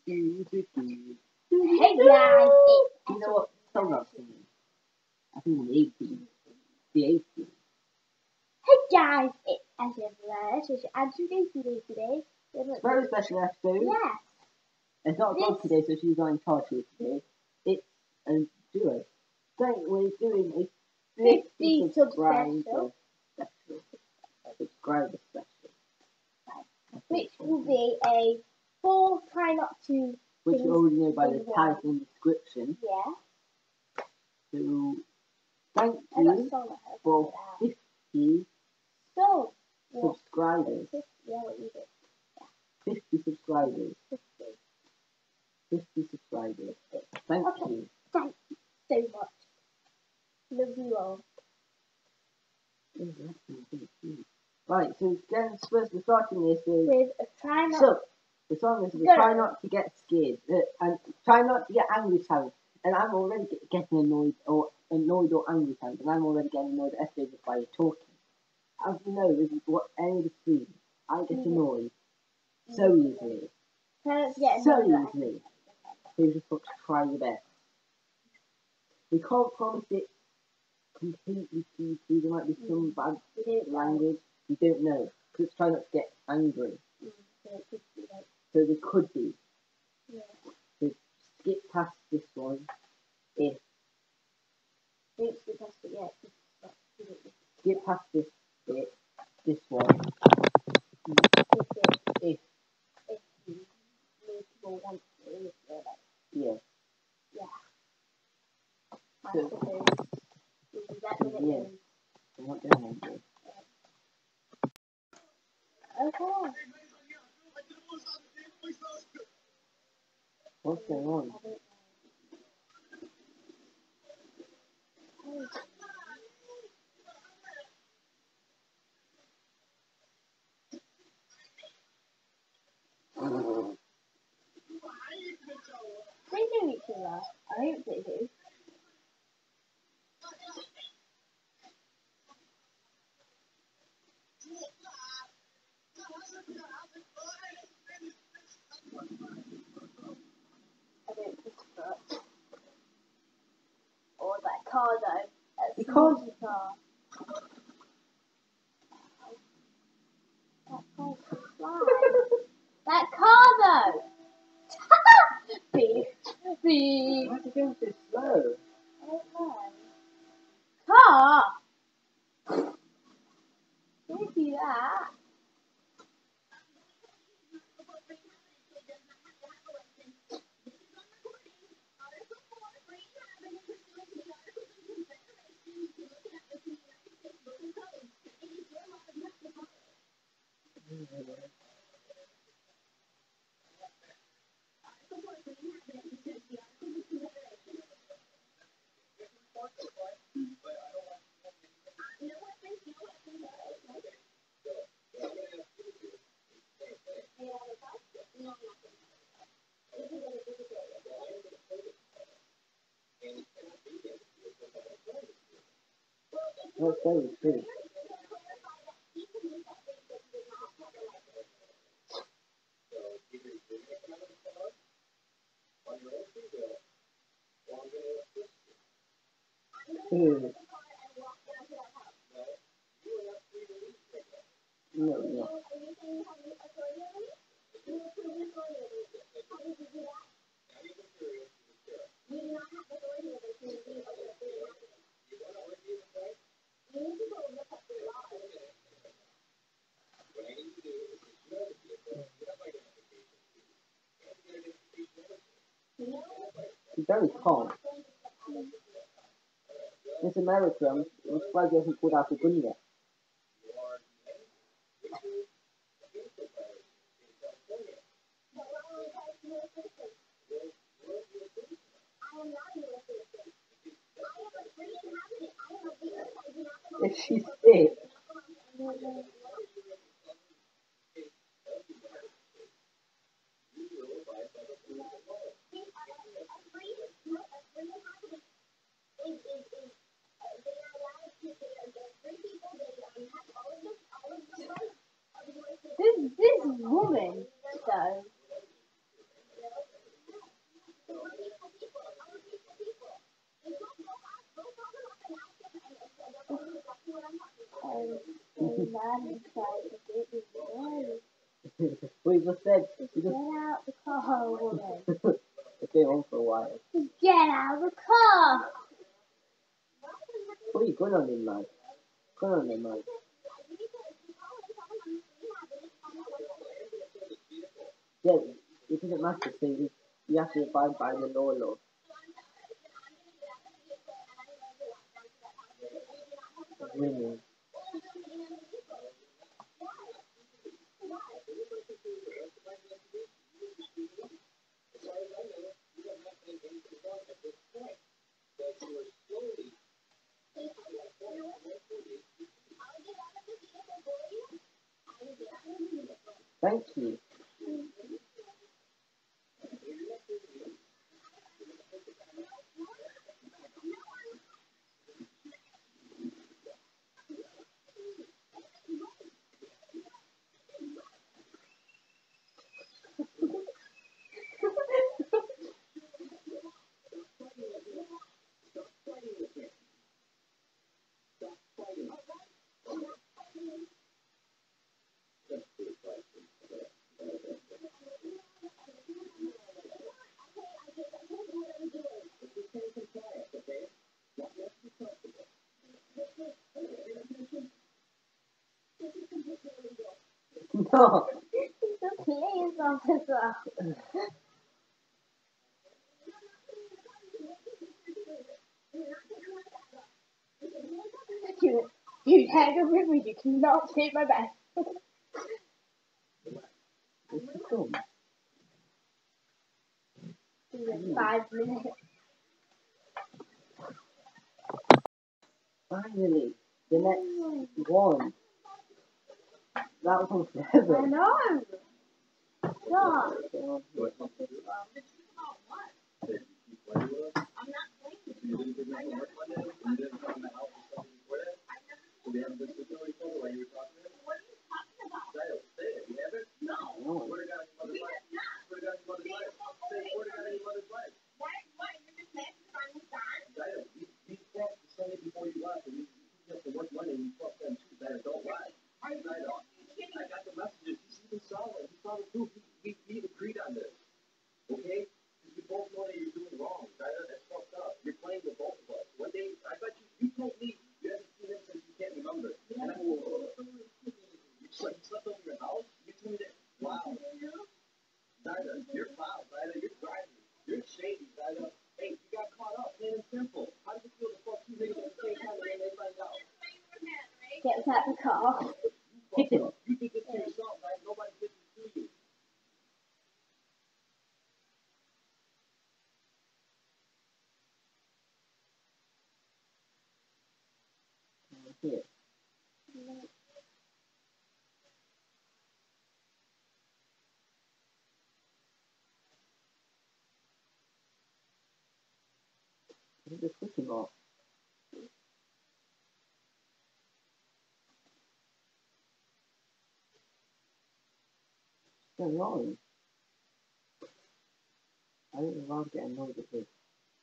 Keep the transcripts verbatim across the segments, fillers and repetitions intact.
Hey guys, it's You know what song I'm singing? I think the eighties. The eighties. Hey guys, it's Ezra. So and today, today, today. Very special episode. Yeah. It's not This- God today, so she's not in charge here today. It's a duo. So we're doing a fifty fifty subscriber special. special. Subscriber special. Which will be a full try not to. Which things you already know by the in one. title and description. Yeah. So thank I got a you song that has for it out. fifty So. What? subscribers. Yeah, what you did. fifty subscribers. fifty. fifty subscribers. Thank Okay. you. Thank you so much. Love you all. Right, so again, first we're starting this with With a try not. so the song is Go. try not to get scared uh, and try not to get angry challenge. And I'm already get, getting annoyed or annoyed or angry challenge, and I'm already getting annoyed at Esther by talking. As you know, this is what any of the three. I get Mhm. annoyed so easily, Try not to get so annoyed at easily. So you just got to try your best. We can't promise it completely to you. There might be some bad We don't know. language. We don't know. Just try not to get angry. Mm, so it could be like, So there could be. yeah. So skip past this one. If Don't skip past it yet. Just stop. You don't need to skip past this bit. This one. skip it If if you need to go once in it, so like, yeah. I So- suppose. You do that So, when it yeah. goes. I'm not doing angry. Okay. What's going on? I don't know. They know each other. I hope they do. I don't think so. Or that car though. That's You the can't- movie car. That car can fly. That car though! Beep. Beep. Why are you going so slow? I don't know. Car! Don't do that. That's very true. Mm. No, no. He's very calm. It's America. I'm, I'm surprised he hasn't pulled out a gun yet. Is she sick? This this woman though. and try to get you away. We just said. Just We get just... out the car, woman. It's been on for a while. Just get out of the car. What are you going on in, man? Going on in, man. Yeah, it doesn't matter, so you, you have to abide by the law, law. Winning. Thank you. No. He's a police officer. You, you hang up with me, you cannot see my bed. This is dumb. Five minutes. Finally, the next one. That was on forever. I know. Stop. Gets out the car. Hit him. Here. Is it switching off? What's going on? I don't know why I'm getting annoyed at this.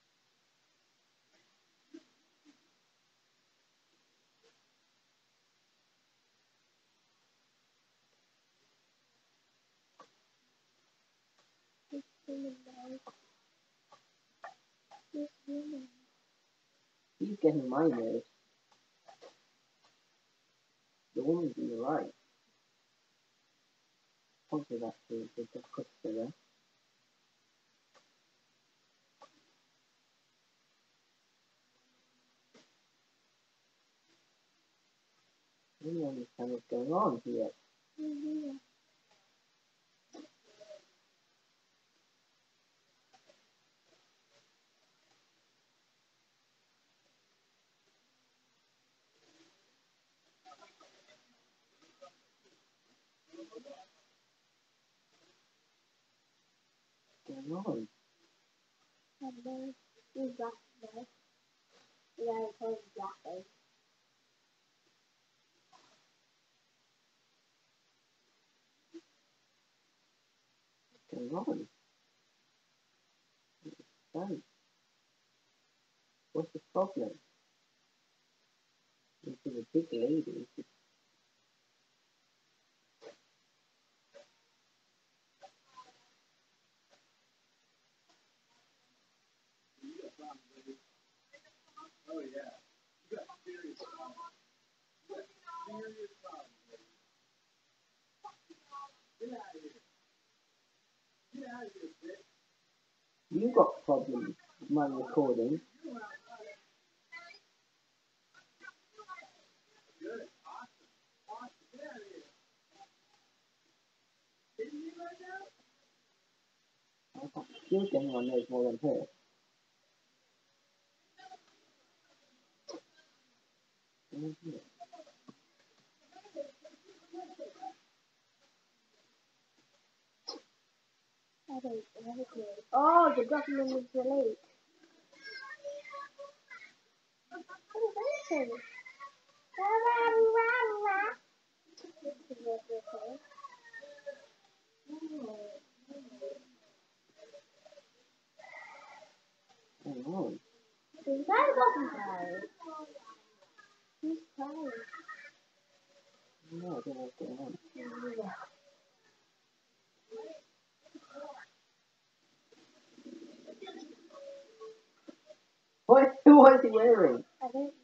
He's getting my nerves. The woman's in the right. Obviously that's the, the, the customer. I don't understand what's going on here. Mm-hmm. What's going on? And then he's back there. Yeah, it's all black. What's going on? Understand? What's the problem? This is a big lady. You got problems with my recording. You're getting on those more than her. Mm-hmm. I don't know. Oh, the document is delayed. What is that thing? Oh, Is that doesn't die? Who's crying? no, I don't know what's going on. What, what is he wearing? I don't know.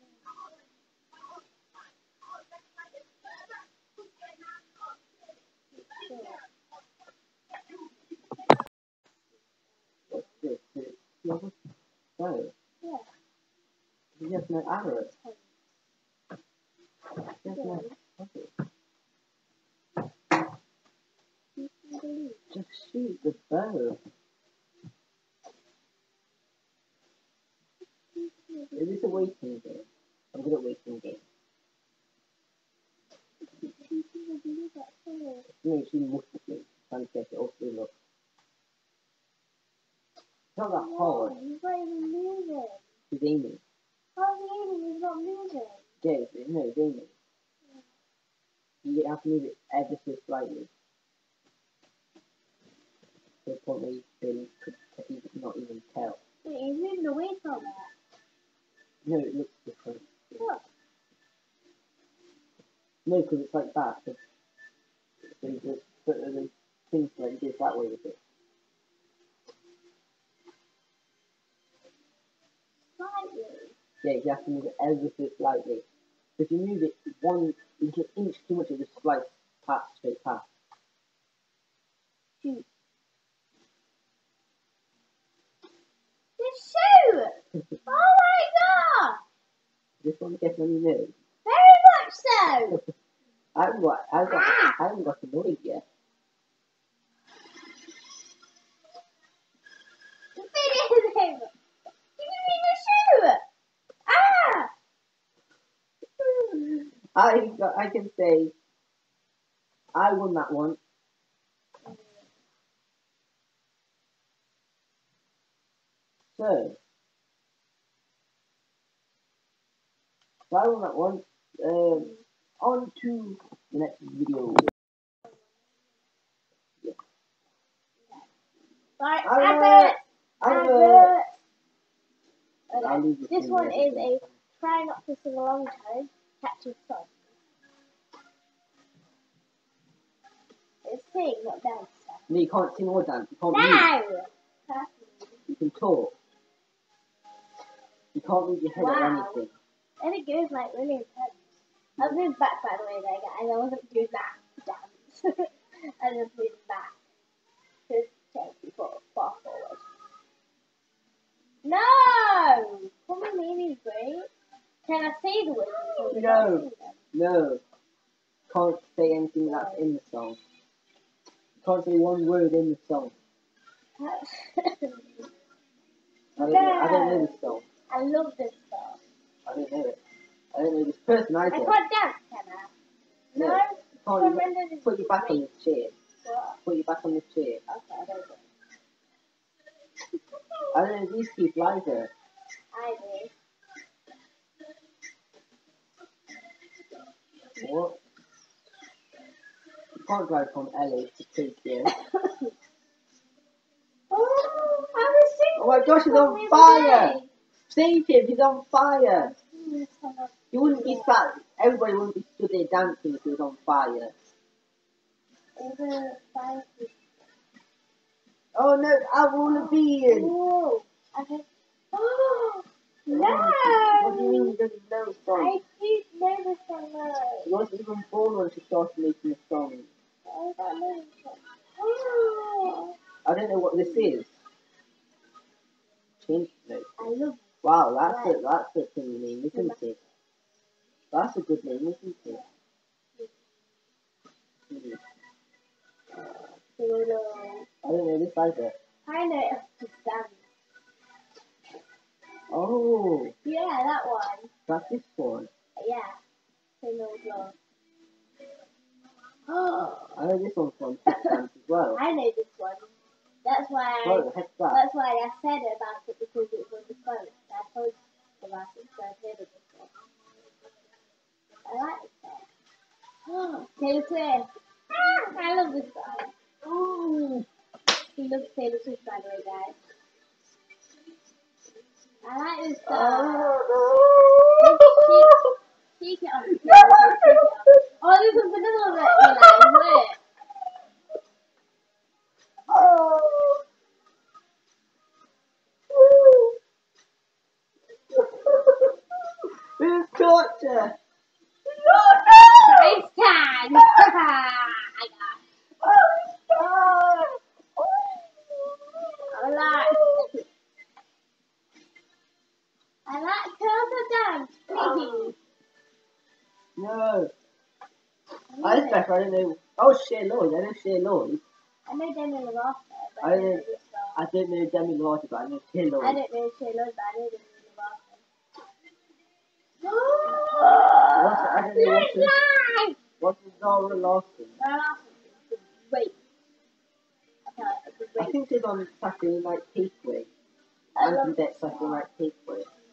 What's this? Is it silver? No. Yeah. He has no arrow. He has no... Okay. Just shoot the bow. Is this a waiting game? I'm good at waiting games. No, she must have been trying to get it off the look. It's not that hard. No, he's not even moving. He's aiming. How's he aiming? He's not moving. Yeah, no, he's aiming. You have to move it ever so slightly. To the point where you could, could not even tell. Wait, he's moving away from it. No, it looks different. Look. No, because it's like that. So, so you just put the things like this that way with it. Slightly. Yeah, you have to move it ever so slightly. If you move it one little inch too much, it just slides past, straight past. Shoot. Just shoot! Oh my god! This one gets on your nerves. Very much so! I haven't got, I haven't got, Ah! I haven't got annoyed yet. Finish him! You didn't even shoot! Ah! I got, I can say, I won that one. So, so I won that one. Um, on to the next video. Yeah. Right, Advert! advert! Advert! Okay, I'll leave this this in one there. is a try not to sing along time, catchy song. It's sing, not dance stuff. No, you can't sing or dance. You can't move. No! You can talk. You can't move your head Wow. or anything. And it goes like really intense. I've moved back by the way there, guys. I wasn't doing that dance. I just moved back. Just take people far forward. No! Come with me, great. Can I say the words? before we No. sing them? No. Can't say anything that's in the song. Can't say one word in the song. I don't, know, I don't know this song. I love this song. I don't know it. I don't know this person I either. can't dance, can I? No? No. I Can't can't you remember this. put your back on great. this chair. What? Put your back on this chair. Okay, I don't know. I don't know these people either. I do. What? You can't drive from L A to Tokyo. Oh, I was singing. Oh my gosh, he's on fire! Save him, he's on fire! He wouldn't be sat, everybody wouldn't be stood there dancing if he was on fire. Oh no, Avril Lavigne! Oh, I think No! What do you mean you didn't know a song? I did know the song though. She wasn't even born when she started making a song. I don't know the song. Oh, I don't know what this is. Change notes. I love Wow, that's a that's a thing name, isn't it? That's a good name, isn't it? Hmm. Solo. I don't know this either. I know it to stand. Oh, Yeah, that one. that's this one. Yeah. Solo Glow. Oh, I know this one from Pixar as well. I know this one. That's why I, What the heck's that? that's why I said about it because it was on the phone. I told you about it, so I've heard of this one. I like this song. Oh, Taylor Swift. Ah, I love this song. Ooh. He loves Taylor Swift, by the way, guys. I like this song. Oh, Shake it off. Shake it off. Oh, there's a vanilla bit in there, look. This is torture. Price tag. I got I like I like Turtle Dance, please. No. I I just I don't know. Oh, Cher Lloyd. I know Cher Lloyd. I know Demi Lovato, but I I don't know don't, this song. I don't know Demi Lovato, but I know Cher I Lloyd. don't know Cher Lloyd, but I know Demi Lovato. What's, I don't know what's Let's the, live! what's the Zara Larson? Zara Larsson is great. I tell you, it's I great. think she's on Saturday Night Takeaway. I love Anti-Bet Saturday Night Takeaway.